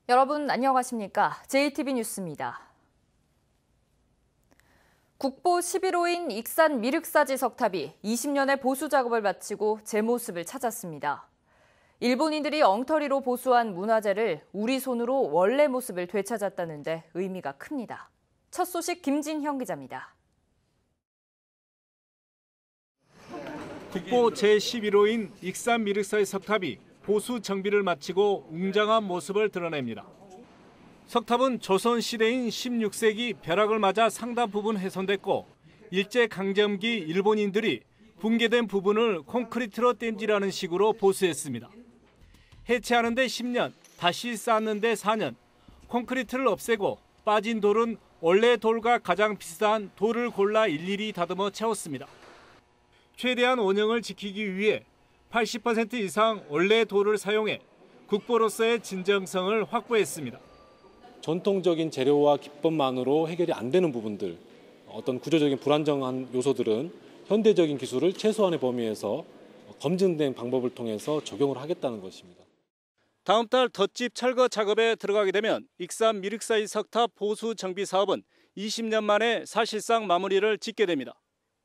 여러분 안녕하십니까? JTB 뉴스입니다. 국보 11호인 익산 미륵사지 석탑이 20년의 보수 작업을 마치고 제 모습을 찾았습니다. 일본인들이 엉터리로 보수한 문화재를 우리 손으로 원래 모습을 되찾았다는데 의미가 큽니다. 첫 소식 김진형 기자입니다. 국보 제11호인 익산 미륵사지 석탑이 보수 정비를 마치고 웅장한 모습을 드러냅니다. 석탑은 조선시대인 16세기 벼락을 맞아 상당 부분 훼손됐고 일제강점기 일본인들이 붕괴된 부분을 콘크리트로 땜질하는 식으로 보수했습니다. 해체하는 데 10년, 다시 쌓는 데 4년, 콘크리트를 없애고 빠진 돌은 원래 돌과 가장 비슷한 돌을 골라 일일이 다듬어 채웠습니다. 최대한 원형을 지키기 위해 80% 이상 원래 돌을 사용해 국보로서의 진정성을 확보했습니다. 전통적인 재료와 기법만으로 해결이 안 되는 부분들, 어떤 구조적인 불안정한 요소들은 현대적인 기술을 최소한의 범위에서 검증된 방법을 통해서 적용을 하겠다는 것입니다. 다음 달 덧집 철거 작업에 들어가게 되면 익산 미륵사지 석탑 보수 정비 사업은 20년 만에 사실상 마무리를 짓게 됩니다.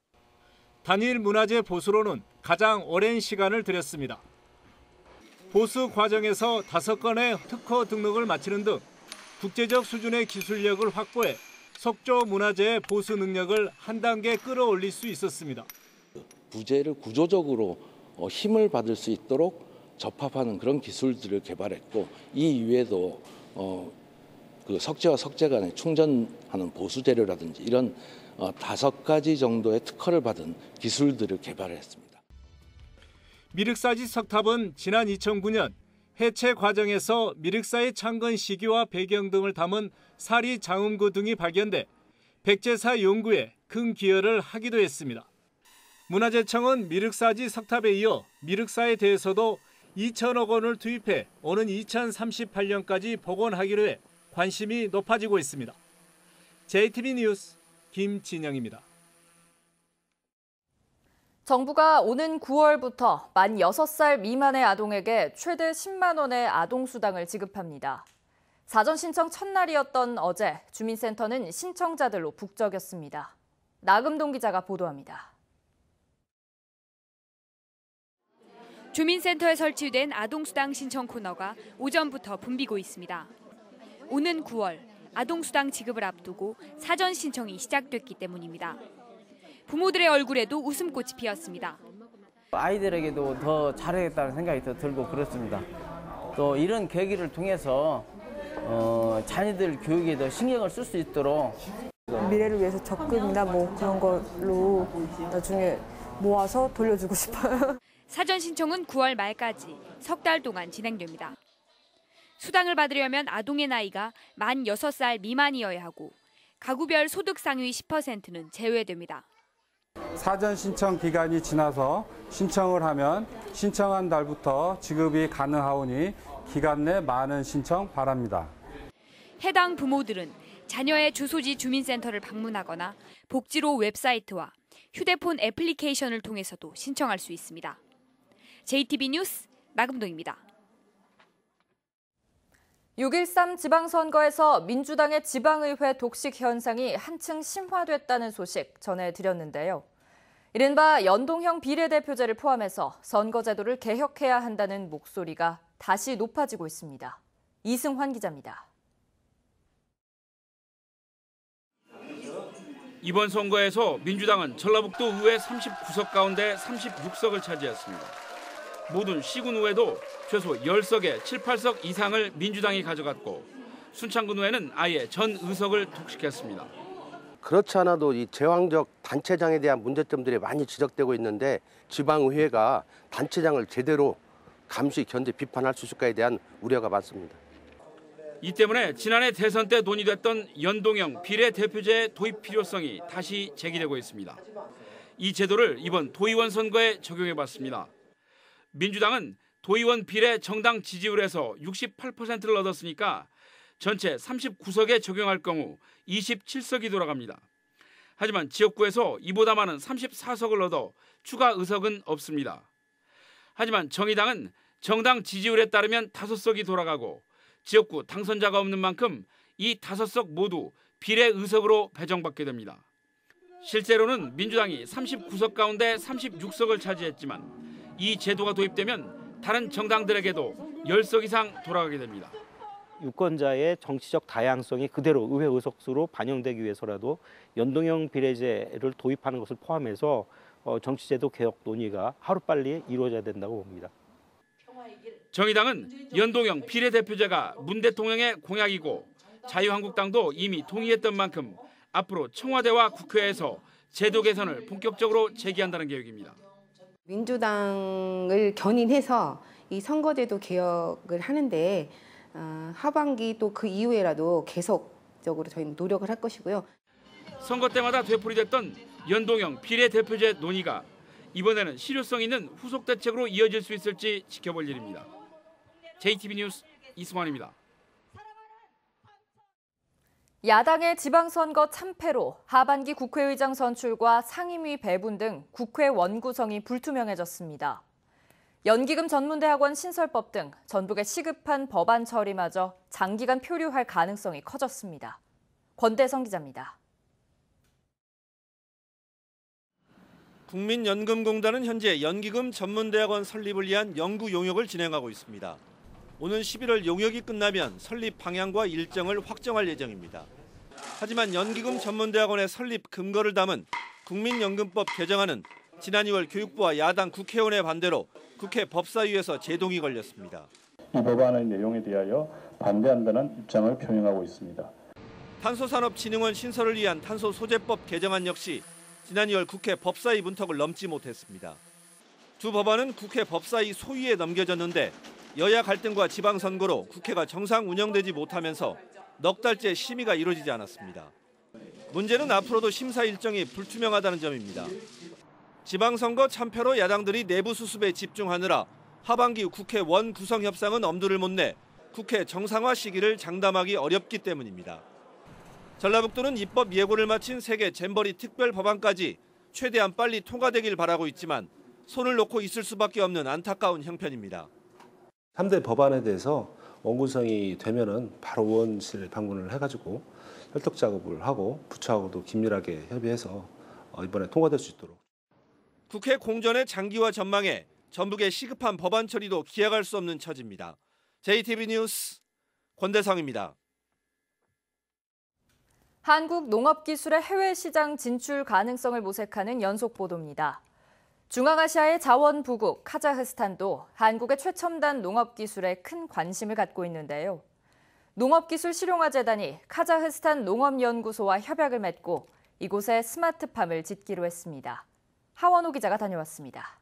단일 문화재 보수로는 가장 오랜 시간을 들였습니다. 보수 과정에서 5건의 특허 등록을 마치는 등 국제적 수준의 기술력을 확보해 석조 문화재의 보수 능력을 한 단계 끌어올릴 수 있었습니다. 부재를 구조적으로 힘을 받을 수 있도록 접합하는 그런 기술들을 개발했고, 이 이외에도 그 석재와 석재 간에 충전하는 보수 재료라든지 이런 5가지 정도의 특허를 받은 기술들을 개발했습니다. 미륵사지 석탑은 지난 2009년 해체 과정에서 미륵사의 창건 시기와 배경 등을 담은 사리 장음구 등이 발견돼 백제사 연구에 큰 기여를 하기도 했습니다. 문화재청은 미륵사지 석탑에 이어 미륵사에 대해서도 2천억 원을 투입해 오는 2038년까지 복원하기로 해 관심이 높아지고 있습니다. JTB 뉴스 김진영입니다. 정부가 오는 9월부터 만 6살 미만의 아동에게 최대 10만 원의 아동수당을 지급합니다. 사전 신청 첫날이었던 어제 주민센터는 신청자들로 북적였습니다. 나금동 기자가 보도합니다. 주민센터에 설치된 아동수당 신청 코너가 오전부터 붐비고 있습니다. 오는 9월 아동수당 지급을 앞두고 사전 신청이 시작됐기 때문입니다. 부모들의 얼굴에도 웃음꽃이 피었습니다. 아이들에게도 더 잘하겠다는 생각이 더 들고 그렇습니다. 또 이런 계기를 통해서 자녀들 교육에 더 신경을 쓸 수 있도록 미래를 위해서 적금이나 뭐 그런 걸로 나중에 모아서 돌려주고 싶어요. 사전 신청은 9월 말까지 석 달 동안 진행됩니다. 수당을 받으려면 아동의 나이가 만 6살 미만이어야 하고 가구별 소득 상위 10%는 제외됩니다. 사전 신청 기간이 지나서 신청을 하면 신청한 달부터 지급이 가능하오니 기간 내 많은 신청 바랍니다. 해당 부모들은 자녀의 주소지 주민센터를 방문하거나 복지로 웹사이트와 휴대폰 애플리케이션을 통해서도 신청할 수 있습니다. JTB 뉴스 나금동입니다. 6.13 지방선거에서 민주당의 지방의회 독식 현상이 한층 심화됐다는 소식 전해드렸는데요. 이른바 연동형 비례대표제를 포함해서 선거제도를 개혁해야 한다는 목소리가 다시 높아지고 있습니다. 이승환 기자입니다. 이번 선거에서 민주당은 전라북도 의회 39석 가운데 36석을 차지했습니다. 모든 시군 의회도 최소 10석에 7, 8석 이상을 민주당이 가져갔고 순창군 의회는 아예 전 의석을 독식했습니다. 그렇지 않아도 이 제왕적 단체장에 대한 문제점들이 많이 지적되고 있는데 지방의회가 단체장을 제대로 감시, 견제, 비판할 수 있을까에 대한 우려가 많습니다. 이 때문에 지난해 대선 때 논의됐던 연동형 비례대표제 도입 필요성이 다시 제기되고 있습니다. 이 제도를 이번 도의원 선거에 적용해봤습니다. 민주당은 도의원 비례 정당 지지율에서 68%를 얻었으니까 전체 39석에 적용할 경우 27석이 돌아갑니다. 하지만 지역구에서 이보다 많은 34석을 얻어 추가 의석은 없습니다. 하지만 정의당은 정당 지지율에 따르면 5석이 돌아가고 지역구 당선자가 없는 만큼 이 5석 모두 비례 의석으로 배정받게 됩니다. 실제로는 민주당이 39석 가운데 36석을 차지했지만 이 제도가 도입되면 다른 정당들에게도 10석 이상 돌아가게 됩니다. 유권자의 정치적 다양성이 그대로 의회 의석수로 반영되기 위해서라도 연동형 비례제를 도입하는 것을 포함해서 정치제도 개혁 논의가 하루빨리 이루어져야 된다고 봅니다. 정의당은 연동형 비례대표제가 문 대통령의 공약이고 자유한국당도 이미 동의했던 만큼 앞으로 청와대와 국회에서 제도 개선을 본격적으로 제기한다는 계획입니다. 민주당을 견인해서 이 선거제도 개혁을 하는데 하반기 또 그 이후에라도 계속적으로 저희는 노력을 할 것이고요. 선거 때마다 되풀이됐던 연동형 비례대표제 논의가 이번에는 실효성 있는 후속 대책으로 이어질 수 있을지 지켜볼 일입니다. JTB 뉴스 이승환입니다. 야당의 지방선거 참패로 하반기 국회의장 선출과 상임위 배분 등 국회 원구성이 불투명해졌습니다. 연기금 전문대학원 신설법 등 전북의 시급한 법안 처리마저 장기간 표류할 가능성이 커졌습니다. 권대성 기자입니다. 국민연금공단은 현재 연기금 전문대학원 설립을 위한 연구 용역을 진행하고 있습니다. 오는 11월 용역이 끝나면 설립 방향과 일정을 확정할 예정입니다. 하지만 연기금 전문대학원의 설립 근거를 담은 국민연금법 개정안은 지난 2월 교육부와 야당 국회의원의 반대로 국회 법사위에서 제동이 걸렸습니다. 이 법안의 내용에 대하여 반대한다는 입장을 표명하고 있습니다. 탄소산업진흥원 신설을 위한 탄소소재법 개정안 역시 지난 2월 국회 법사위 문턱을 넘지 못했습니다. 두 법안은 국회 법사위 소위에 넘겨졌는데 여야 갈등과 지방선거로 국회가 정상 운영되지 못하면서 넉 달째 심의가 이루어지지 않았습니다. 문제는 앞으로도 심사 일정이 불투명하다는 점입니다. 지방선거 참패로 야당들이 내부 수습에 집중하느라 하반기 국회 원구성 협상은 엄두를 못 내 국회 정상화 시기를 장담하기 어렵기 때문입니다. 전라북도는 입법 예고를 마친 세계 잼버리 특별 법안까지 최대한 빨리 통과되길 바라고 있지만 손을 놓고 있을 수밖에 없는 안타까운 형편입니다. 3대 법안에 대해서 원구성이 되면은 바로 의원실 방문을 해가지고 혈떡 작업을 하고 부처하고도 긴밀하게 협의해서 이번에 통과될 수 있도록. 국회 공전의 장기화 전망에 전북의 시급한 법안 처리도 기약할 수 없는 처지입니다. JTB 뉴스 권대성입니다. 한국 농업기술의 해외 시장 진출 가능성을 모색하는 연속 보도입니다. 중앙아시아의 자원 부국 카자흐스탄도 한국의 최첨단 농업기술에 큰 관심을 갖고 있는데요. 농업기술실용화재단이 카자흐스탄 농업연구소와 협약을 맺고 이곳에 스마트팜을 짓기로 했습니다. 하원호 기자가 다녀왔습니다.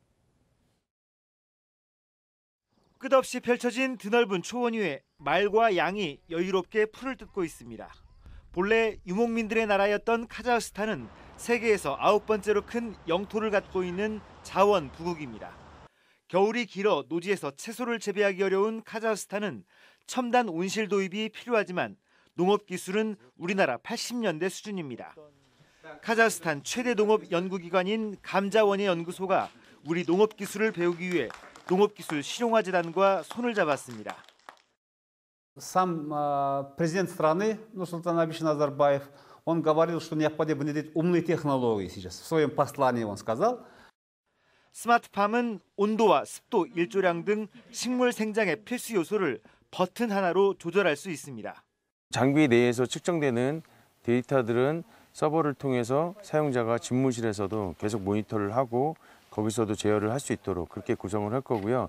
끝없이 펼쳐진 드넓은 초원 위에 말과 양이 여유롭게 풀을 뜯고 있습니다. 본래 유목민들의 나라였던 카자흐스탄은 세계에서 9번째로 큰 영토를 갖고 있는 자원 부국입니다. 겨울이 길어 노지에서 채소를 재배하기 어려운 카자흐스탄은 첨단 온실 도입이 필요하지만 농업 기술은 우리나라 80년대 수준입니다. 카자흐스탄 최대 농업 연구기관인 감자원예 연구소가 우리 농업 기술을 배우기 위해 농업기술 실용화재단과 손을 잡았습니다. Сам президент страны Нурсултан Абишевич Назарбаев, он говорил, что необходимо внедрить умные технологии сейчас. В своем послании он сказал. 스마트팜은 온도와 습도, 일조량 등 식물 생장의 필수 요소를 버튼 하나로 조절할 수 있습니다. 장비 내에서 측정되는 데이터들은 서버를 통해서 사용자가 집무실에서도 계속 모니터를 하고 거기서도 제어를 할 수 있도록 그렇게 구성을 할 거고요.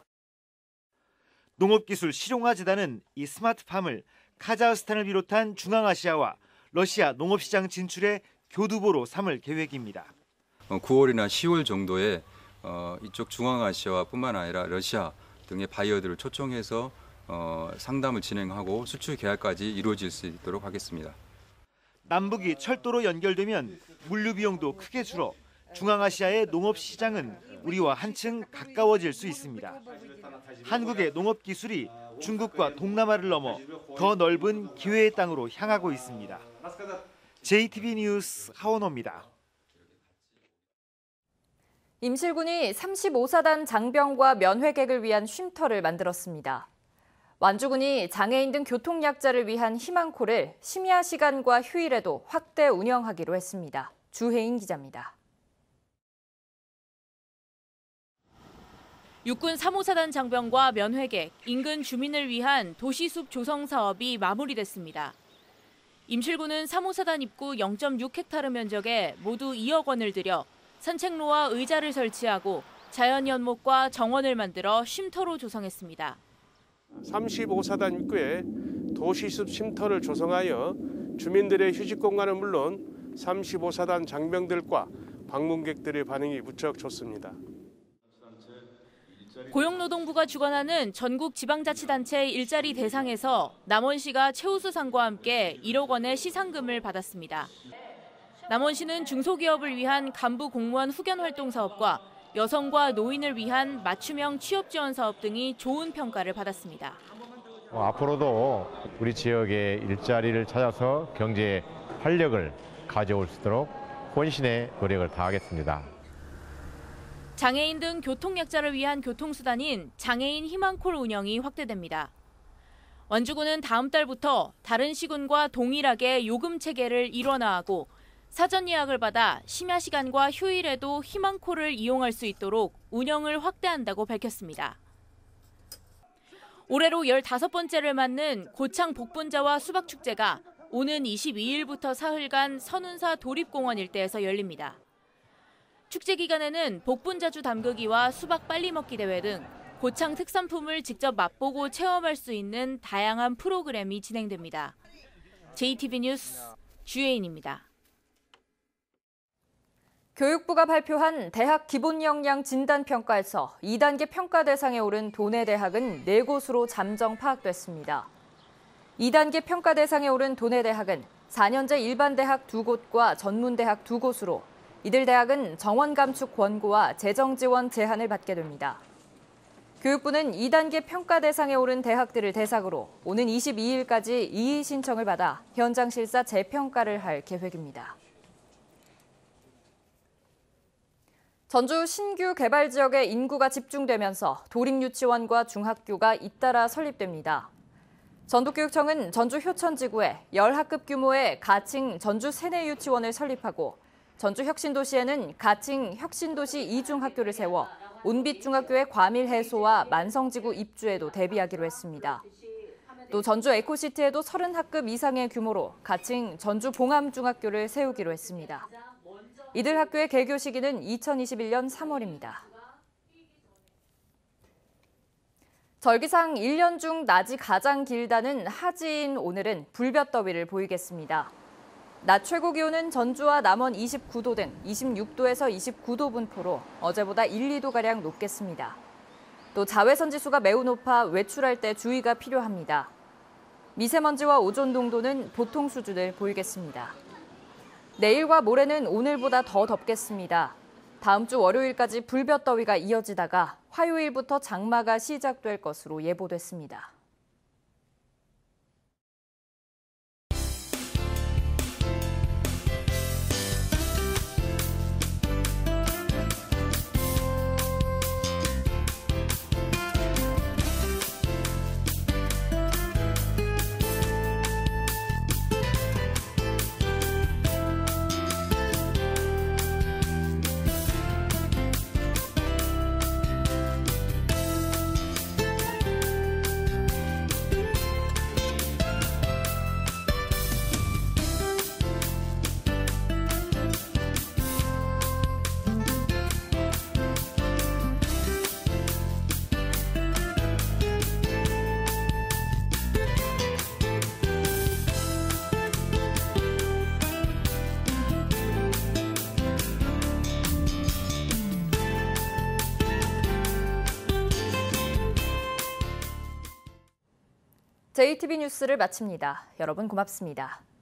농업기술 실용화재단은 이 스마트팜을 카자흐스탄을 비롯한 중앙아시아와 러시아 농업시장 진출의 교두보로 삼을 계획입니다. 9월이나 10월 정도에 이쪽 중앙아시아뿐만 아니라 러시아 등의 바이어들을 초청해서 상담을 진행하고 수출 계약까지 이루어질 수 있도록 하겠습니다. 남북이 철도로 연결되면 물류 비용도 크게 줄어 중앙아시아의 농업 시장은 우리와 한층 가까워질 수 있습니다. 한국의 농업 기술이 중국과 동남아를 넘어 더 넓은 기회의 땅으로 향하고 있습니다. JTB 뉴스 하원호입니다. 임실군이 35사단 장병과 면회객을 위한 쉼터를 만들었습니다. 완주군이 장애인 등 교통약자를 위한 희망콜을 심야 시간과 휴일에도 확대 운영하기로 했습니다. 주혜인 기자입니다. 육군 3호사단 장병과 면회객, 인근 주민을 위한 도시숲 조성 사업이 마무리됐습니다. 임실군은 3호사단 입구 0.6헥타르 면적에 모두 2억 원을 들여 산책로와 의자를 설치하고 자연연목과 정원을 만들어 쉼터로 조성했습니다. 35사단 입구에 도시숲 쉼터를 조성하여 주민들의 휴식 공간은 물론 35사단 장병들과 방문객들의 반응이 무척 좋습니다. 고용노동부가 주관하는 전국 지방자치단체 일자리 대상에서 남원시가 최우수상과 함께 1억 원의 시상금을 받았습니다. 남원시는 중소기업을 위한 간부 공무원 후견 활동 사업과 여성과 노인을 위한 맞춤형 취업 지원 사업 등이 좋은 평가를 받았습니다. 앞으로도 우리 지역의 일자리를 찾아서 경제에 활력을 가져올 수 있도록 혼신의 노력을 다하겠습니다. 장애인 등 교통약자를 위한 교통수단인 장애인 희망콜 운영이 확대됩니다. 완주군은 다음 달부터 다른 시군과 동일하게 요금 체계를 일원화하고 사전 예약을 받아 심야 시간과 휴일에도 희망콜을 이용할 수 있도록 운영을 확대한다고 밝혔습니다. 올해로 15번째를 맞는 고창 복분자와 수박축제가 오는 22일부터 사흘간 선운사 도립공원 일대에서 열립니다. 축제 기간에는 복분자주 담그기와 수박 빨리 먹기 대회 등 고창 특산품을 직접 맛보고 체험할 수 있는 다양한 프로그램이 진행됩니다. JTB 뉴스 주혜인입니다. 교육부가 발표한 대학 기본역량 진단평가에서 2단계 평가 대상에 오른 도내 대학은 4곳으로 잠정 파악됐습니다. 2단계 평가 대상에 오른 도내 대학은 4년제 일반대학 2곳과 전문대학 2곳으로 이들 대학은 정원 감축 권고와 재정 지원 제한을 받게 됩니다. 교육부는 2단계 평가 대상에 오른 대학들을 대상으로 오는 22일까지 이의 신청을 받아 현장 실사 재평가를 할 계획입니다. 전주 신규 개발 지역에 인구가 집중되면서 도립유치원과 중학교가 잇따라 설립됩니다. 전북교육청은 전주 효천지구에 10학급 규모의 가칭 전주 세내 유치원을 설립하고 전주 혁신도시에는 가칭 혁신도시 이중학교를 세워 온빛중학교의 과밀 해소와 만성지구 입주에도 대비하기로 했습니다. 또 전주 에코시티에도 30학급 이상의 규모로 가칭 전주 봉암중학교를 세우기로 했습니다. 이들 학교의 개교 시기는 2021년 3월입니다. 절기상 1년 중 낮이 가장 길다는 하지인 오늘은 불볕더위를 보이겠습니다. 낮 최고 기온은 전주와 남원 29도 등 26도에서 29도 분포로 어제보다 1, 2도가량 높겠습니다. 또 자외선 지수가 매우 높아 외출할 때 주의가 필요합니다. 미세먼지와 오존 농도는 보통 수준을 보이겠습니다. 내일과 모레는 오늘보다 더 덥겠습니다. 다음 주 월요일까지 불볕더위가 이어지다가 화요일부터 장마가 시작될 것으로 예보됐습니다. JTB 뉴스를 마칩니다. 여러분 고맙습니다.